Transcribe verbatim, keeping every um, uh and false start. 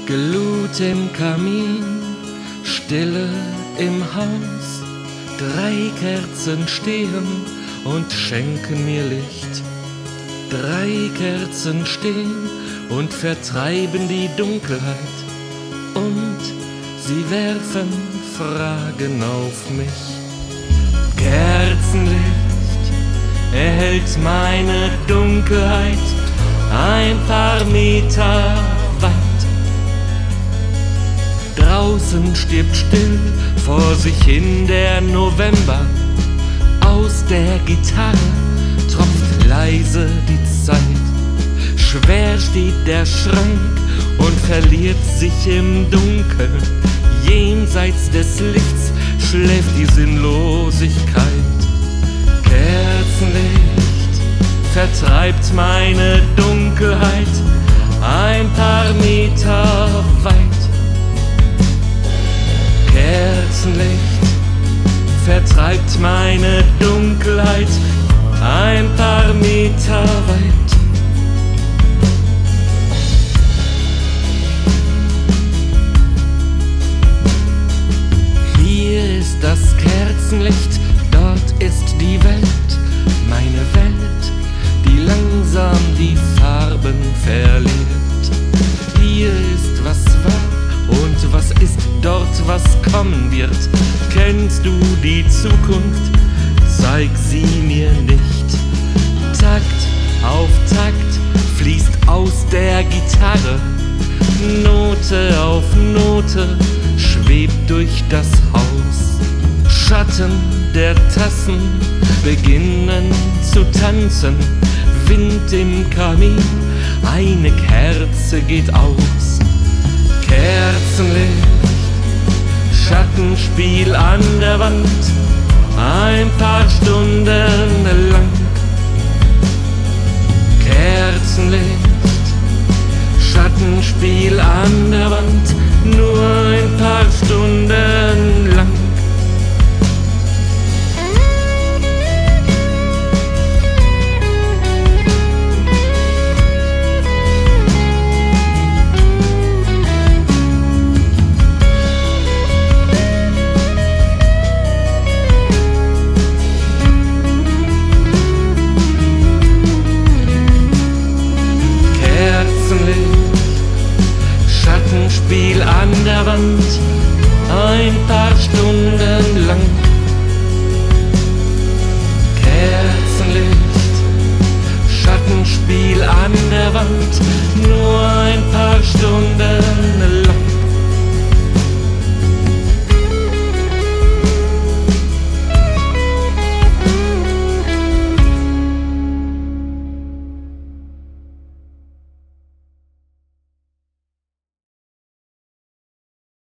Glut im Kamin, Stille im Haus, drei Kerzen stehen und schenken mir Licht. Drei Kerzen stehen und vertreiben die Dunkelheit, und sie werfen Fragen auf mich. Kerzenlicht erhellt meine Dunkelheit ein paar Meter weit. Draußen stirbt still vor sich hin der November. Aus der Gitarre tropft leise die Zeit. Schwer steht der Schrank und verliert sich im Dunkeln. Jenseits des Lichts schläft die Sinnlosigkeit. Kerzenlicht vertreibt meine Dunkelheit ein paar Meter weit. Kerzenlicht vertreibt meine Dunkelheit ein paar Meter weit. Hier ist das Kerzenlicht, dort ist die Welt, meine Welt, die langsam die Farben verliert. Hier ist was war und was ist dort, was kommen wird. Kennst du die Zukunft? Zeig sie mir nicht. Takt auf Takt fließt aus der Gitarre, Note auf Note schwebt durch das Haus. Schatten der Tassen beginnen zu tanzen, Wind im Kamin, eine Kerze geht aus. Kerzenlicht, Schattenspiel an der Wand, ein paar Stunden lang. Kerzenlicht, Schattenspiel an der Wand, nur ein paar Stunden lang. Schattenspiel an der Wand, ein paar Stunden lang. Kerzenlicht, Schattenspiel an der Wand, nur ein paar Stunden lang.